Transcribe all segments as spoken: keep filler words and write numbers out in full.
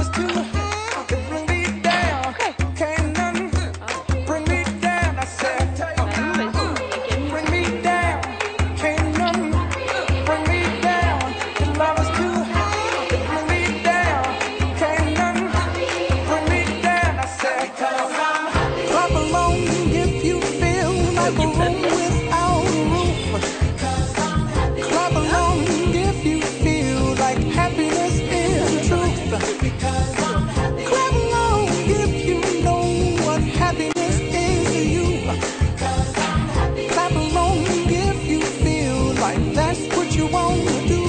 is too high to bring me down. Can't none bring me down. I said, bring me down. Can't none bring me down. Your love is too high to bring me down. Can't none bring me down. I said, clap along if you feel like a room without a roof. Clap along if you feel like happiness is the truth. Clap along if you know what happiness is to you. Clap along if you feel like that's what you want to do.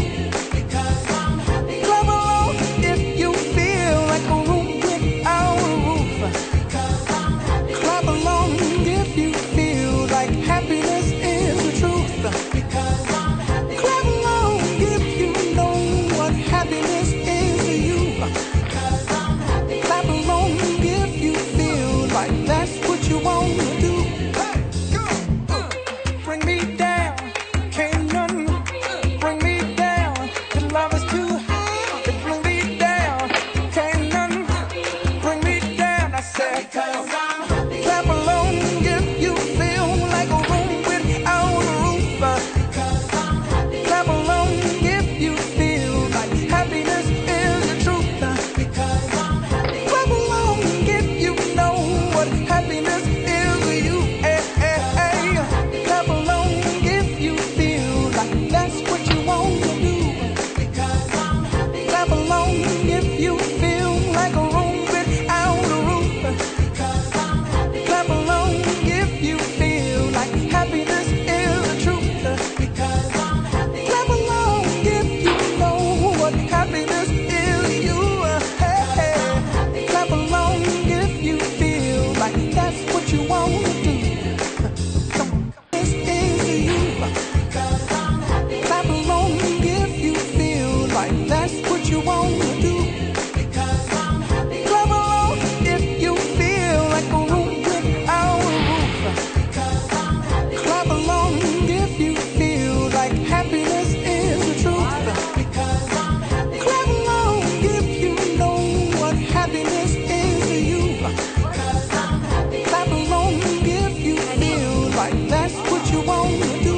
Clap along if you feel like a room without a roof. Clap along if you feel like happiness is the truth. Clap along if you know what happiness is to you. Clap along if you feel like that's what you want to do. Bring me down, can't none bring me down. Your love is too high to bring me down. Can't none bring me down. I said, clap along if you feel like a room without a roof. Clap along if you feel like happiness is the truth. Clap along if you know what happiness is to you. Hey, hey, hey. Clap along if you feel like that's what you want to do. Clap along if you feel like a room without a roof. Clap along if you feel like happiness is the truth. Clap along if you know what happiness is to you. Hey, hey. Clap along if you feel like that's what you want to do. Come on. This is to you. Clap along if you feel like that's what you want to do. Clap along if you feel like a room without a roof. Clap along if you feel like happiness is the truth. Clap along if you know what happiness is to you. Clap along if you feel like that's what you want to do.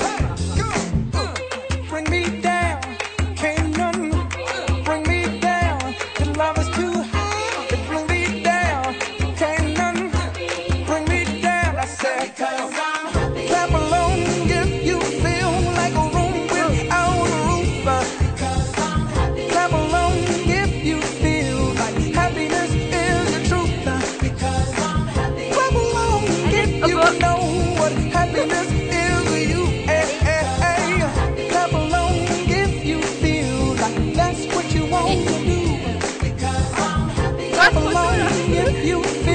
Bring me down, can't none bring me down. Your love is too high to bring me down. Can't none bring me down. I said, clap along if you feel like a room without a roof. Clap along if you feel like happiness is the truth. Clap along if you know what happiness is to you. Hey, hey, hey. Clap along if you feel like that's what you want to do. Clap along if you